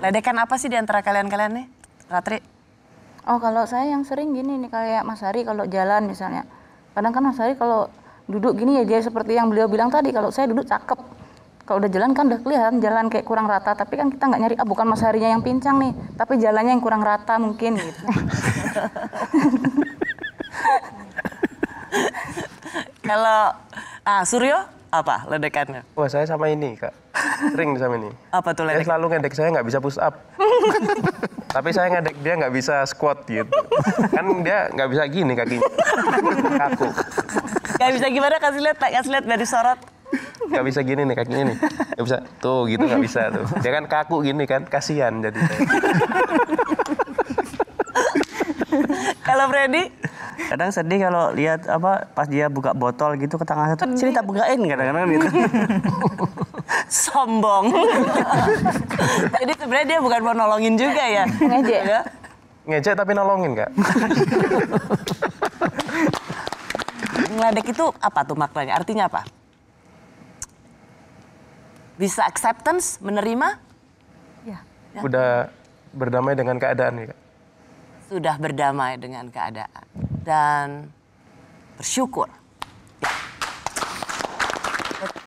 Ledekan apa sih di antara kalian-kalian nih, Ratri? Oh, kalau saya yang sering gini nih, kayak Mas Hari kalau jalan misalnya. Kadang kan Mas Hari kalau duduk gini ya dia seperti yang beliau bilang tadi, kalau saya duduk cakep. Kalau udah jalan kan udah kelihatan jalan kayak kurang rata, tapi kan kita nggak nyari, bukan Mas Harinya yang pincang nih, tapi jalannya yang kurang rata mungkin gitu. Kalau Suryo apa ledekannya? Wah, saya sama ini, Kak. Sering sama ini. Apa tuh Dia ledek? selalu ngedek saya nggak bisa push up. Tapi saya ngedek dia nggak bisa squat gitu. Kan dia nggak bisa gini kakinya. Kaku. Gak bisa gimana, kasih lihat dari sorot. Nggak bisa gini nih kakinya nih. Nggak bisa. Tuh gitu nggak bisa tuh. Dia kan kaku gini kan, kasihan jadi. Kalau Freddy? Kadang sedih kalau lihat pas dia buka botol gitu ke tengah satu, sini tak bukain kadang-kadang gitu. Sombong. Jadi sebenarnya dia bukan mau nolongin juga ya. Ngejek. Ya? Ngejek tapi nolongin, Kak. Ngeledek itu apa tuh maknanya? Artinya apa? Bisa acceptance, menerima? Ya. Udah berdamai dengan keadaan nih, Kak. Sudah berdamai dengan keadaan dan bersyukur